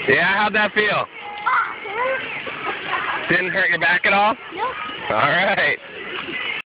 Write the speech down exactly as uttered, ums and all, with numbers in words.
Yeah, how'd that feel? Didn't hurt your back at all? Nope. All right.